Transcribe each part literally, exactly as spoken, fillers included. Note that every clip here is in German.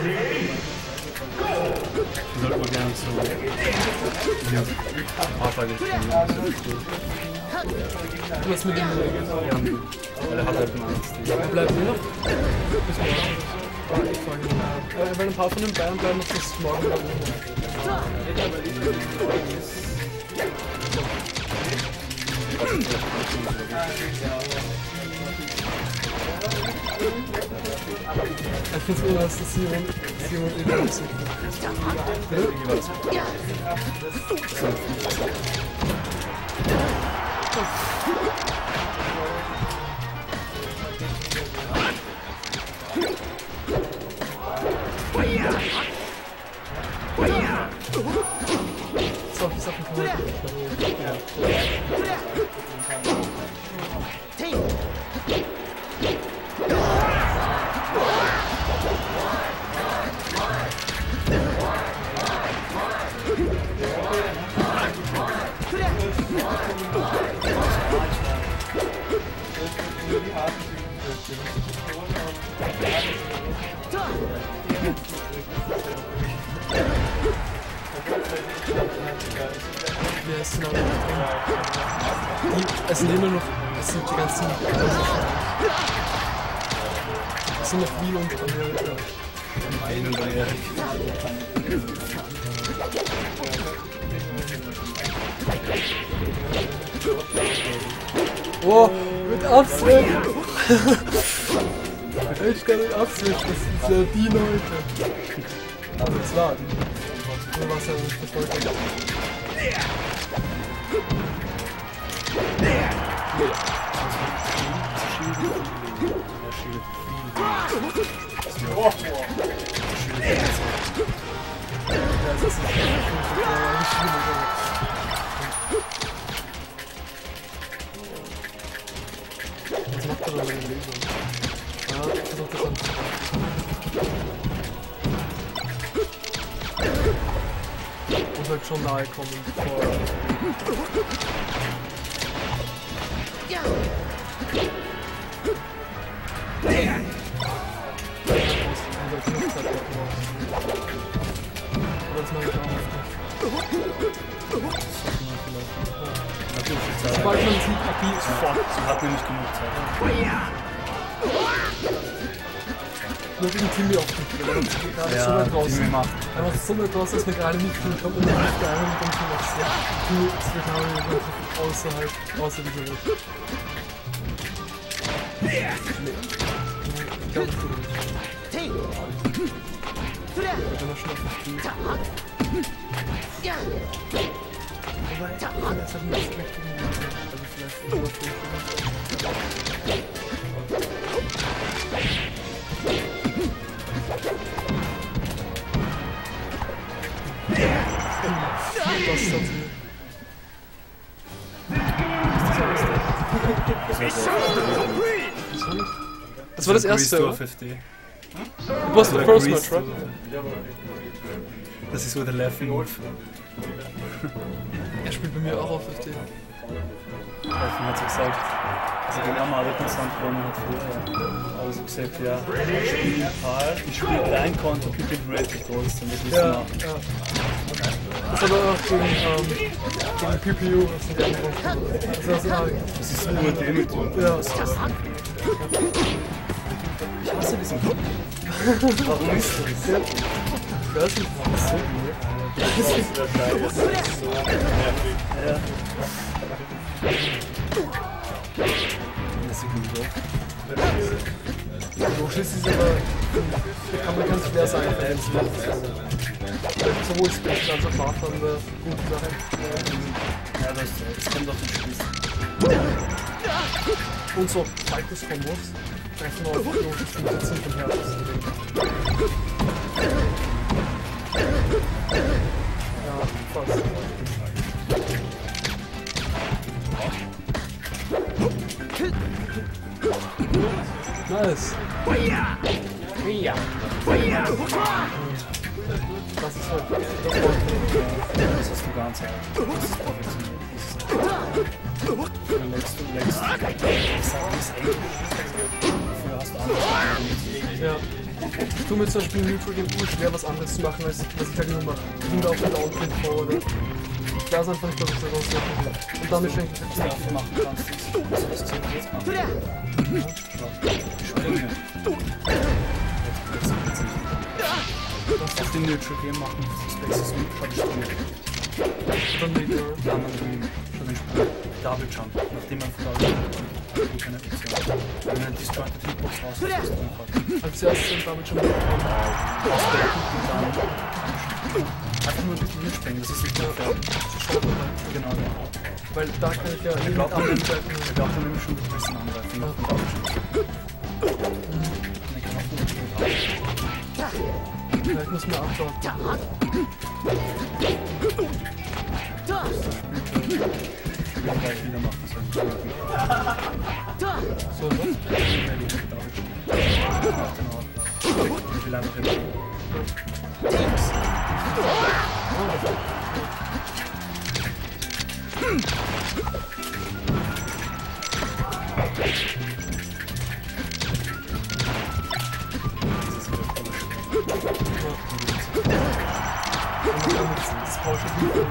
Ich sollte wohl gerne so ja, Fahrtage spielen. Was mit dem Ja, weil er hat halt einen Angst. Er bleibt nur noch. Bis morgen. Ich frage ihn. Äh, weil ein paar von den Bayern bleiben noch bis morgen. Ich finde es immer, dass das Simon, Simon über uns ist. Solche Sachen kann man nicht. Wer ist denn auch noch drin? Es sind immer noch, es sind die ganzen, es sind noch Wien und Amerika. Wien und Amerika. Oh, mit Absicht! Ich kann mit Absicht, das sind ja die Leute. Aber es war die. Nur was er nicht verfolgt hat. Oh. Ja, das ist nicht was macht er da mit dem Leben? Ja, ich versuch das an. Und halt schon nahe kommen, bevor... Ja! Das mache ich auch nicht. Sobald man sieht, Abi sofort. Sie hat nämlich genug Zeit. Nur wegen Timmy auch nicht, weil er gerade Ja, so weit raus ist. macht. Er macht so weit raus, dass wir gerade nicht hinkommen und dann nicht der eine und dann schon was sehr cool zwischen außerhalb, außer dieser Welt. Nee. Ich glaube, ich tue nicht. Ich bin noch schon auf dem Spiel. Aber ich kann jetzt halt nicht direkt gegen die Leute. Also vielleicht nicht nur für das ist das Das war das erste, oder? Du warst der First Match, right? Das ist so der Laughing Wolf. Er spielt bei mir auch auf F D. Laughing hat so gesagt, also den Amada konstant gewonnen hat früher. Aber so gesagt, ja, ich spiele Karl, ich spiele dein Konto, gib den Rated trotzdem, das wissen wir. Ja, ja. Das hat er auch gegen, ähm, gegen P P U, das sind die anderen. Das ist arg. Das ist nur Demütigung. Ja. Ich hasse diesen Kopf. Warum ist das? Ja. Ich weiß nicht, warum es so gut. Das ist so nervig. Ja. Das ist gut, oder? Logisch ist es aber, kann man ganz schwer sagen, wenn es macht. Sowohl Speed als auch Fahrfahren eine gute Sache. Ja, das, das kommt auf den Spieß. Und so Falkus-Kombos treffen auf logisch fünfzehn vom Herz. Ja, fast. Nice. Ja. Das ist halt, das war Das hast du ganz halt. Das ist professionell. Du legst, du legst. Das ist Englisch. Dafür hast du andere. ja. Ich tue mir zum Beispiel im Neutral Game nur schwer, was anderes zu machen, als was ich halt immer mache. Ich bin da auf den Downtrend vor, oder? Ich weiß einfach nicht, was ich daraus machen will. Und damit schenke ich Was halt du machen kannst, ist, was du jetzt machen. Springen. Was auf dem Neutral Game machen, das Wechsel ist schon springen. Dann nicht, ja. Dann man schon den Sprung. Double Jump, nachdem man von da keine Option. Wenn man die Disjointed Hitbox raus ist, ist dann Als erstes sind damit schon mitbekommen. einfach nur durch die springen, das ist nicht mehr fair. Genau, ja. Weil da kann ich ja Ich nicht glaube, mit man anderen nimmt Seiten. ich glaub, man nimmt schon ein bisschen angreifen. Noch ein Double Jump. Ich kann auch gut spielen. Vielleicht muss man abwarten. Ich will gleich wieder machen, so ein So, was? Ich will einfach jetzt. Das brauche ich nicht.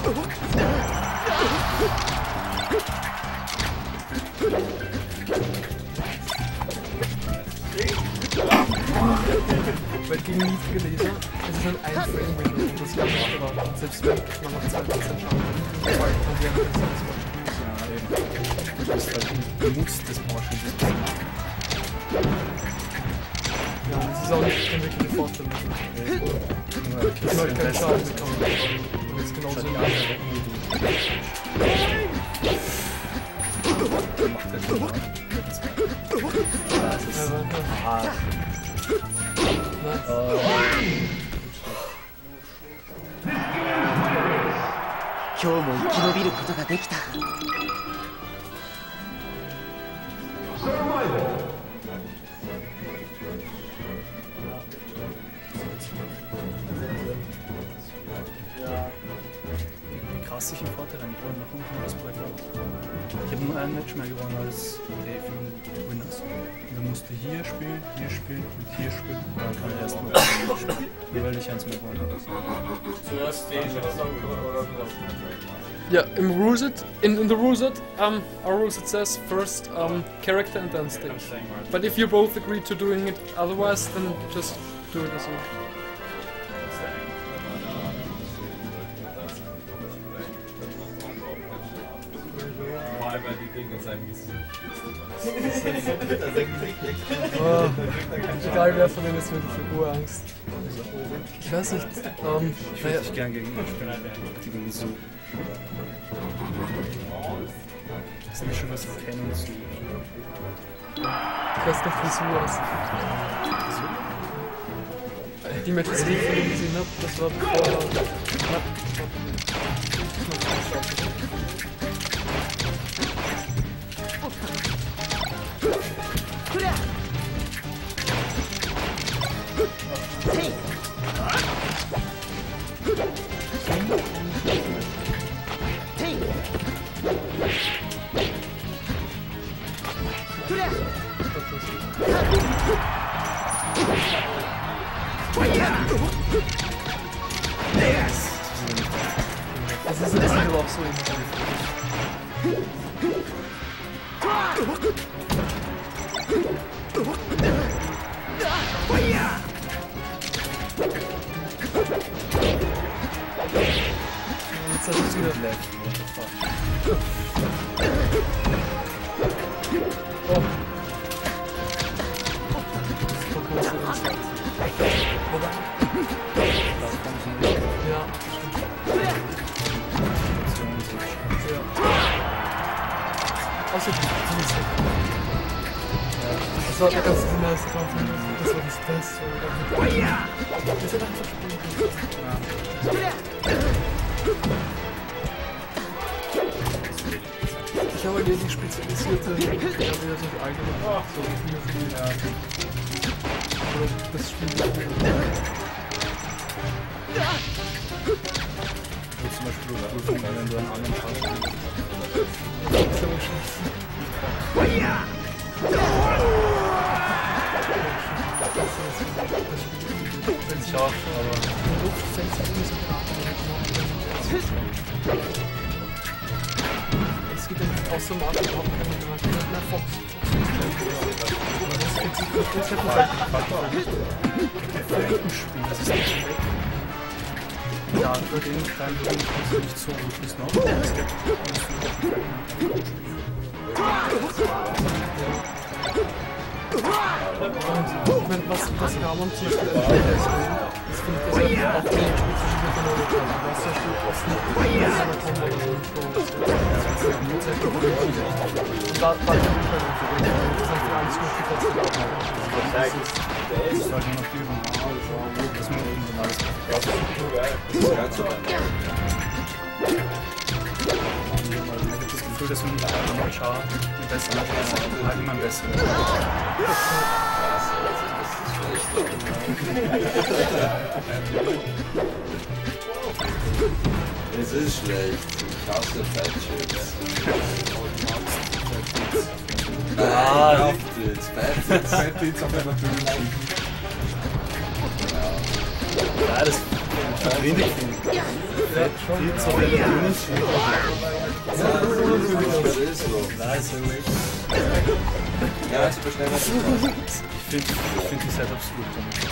Weil gegen niedrige Laser ist es ein Ein-Frame-Window und das ist ja auch aber selbst wenn man noch zwei Prozent schauen kann, dann wäre das ja zum Beispiel. Du bist halt im Mut des Motions. Ja, das ist auch nicht eine wirkliche Vorstellung. Ich habe halt keinen Schaden bekommen. Und jetzt genauso Seit wie Jahren andere. erwecken wir die. Macht der schon mal. Das ist hart. Nice. 今日も生き延びることができた。 Wie krass ich im Vorteil reingekommen nach unten das Projekt war. Ich habe nur ein Match mehr gewonnen als Dave im Winners. Und dann musste hier spielen, hier spielen und hier spielen. Und dann kann er erst mal spielen. Nur weil ich eins mehr gewonnen habe. Zuerst Stage oder so, oder Yeah, in Ruset, in, in the Ruset, um, our Ruset says first um, character and then stage. But if you both agree to doing it otherwise, then just do it as well. Mal bei die Dinge sein Gesicht. Oh, egal wer von denen ist wirklich Urangst. Ich weiß nicht, ähm, Ich naja, würde dich gern gegen ihn spielen. Die gegen so. Das ist nicht schon was erkennen zu. ich weiß nicht, wie es so ist. Die Matches, die ich von ihm gesehen habe, das war vor... Das ist jetzt aber auch so intensiv. Jetzt hat es wieder Left, what the fuck. Oh. Das verkostet uns halt. Wobei. Da kommt so eine Ja, stimmt. Ja. Außer die Füße. Das war der ganze erste Kampf. Das war das Beste. Das hat einfach Spaß. Ich habe hier die spezialisierte, ja, wieder so die eigene, so viele, viele, ja. Oder das Spiel nicht mehr. wo zum Beispiel prüfen, wenn du einen anderen Fall Das ist aber schon. Ich auch, aber... Es gibt ja auch so Marken, die haben keine Fox. Das ist das ist nicht weg. Ja, für den kleinen Jungen kannst du nicht so gut bis noch. Und wenn was, was Ramon zum Beispiel erfüllt ist, das finde ich das ja auch die spezifische Technologie kann. Du hast ja schon oft nicht in einer Kombo oder so und da war ich nicht mehr drin. Das ist für alles gut gesetzt. Das ist halt nur noch die Übung. Das muss man alles machen. Ich habe das Gefühl, dass man mit Char die bessere ist, allgemein besser. Es ist schlecht. Ich hasse Fat-Chips. Nein, Fat-Chips. Fat-Chips. Fat-Chips auf einer dünnen Schicht. Ja, das ist wenig viel. Fat-Chips auf einer dünnen Schicht. Das ist so. Nein, ist ja weg. Ja, super schnell was du Ich finde find die Setups gut.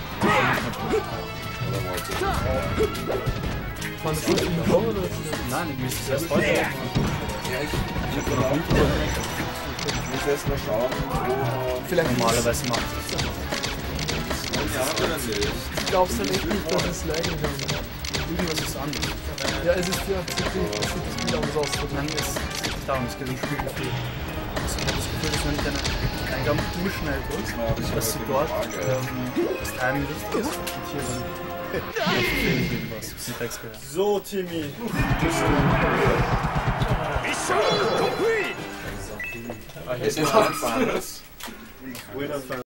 Oder wollte Man ist gut in der Kombo oder? Nein, ich müsste es erst heute machen. Ja, ich, Ich habe noch nie probiert. ich muss erst mal schauen, wo... Vielleicht Normalerweise mache ich das. Ja, oder nicht? Ich glaube es dann echt nicht, dass es laggen kann. Irgendwas ist anders. Ja, es ist für das sieht das Spiel anders aus. Nein, es geht nicht darum, es geht um Spielgefühl. Also ich habe das Gefühl, dass wenn ich eine Eingabe urschnell drücke, dass sie dort ähm, das Timing richtig ist und hier dann fehlt irgendwas. Das ist ein Drecksgewehr. So, Timmy. Es ist was anderes.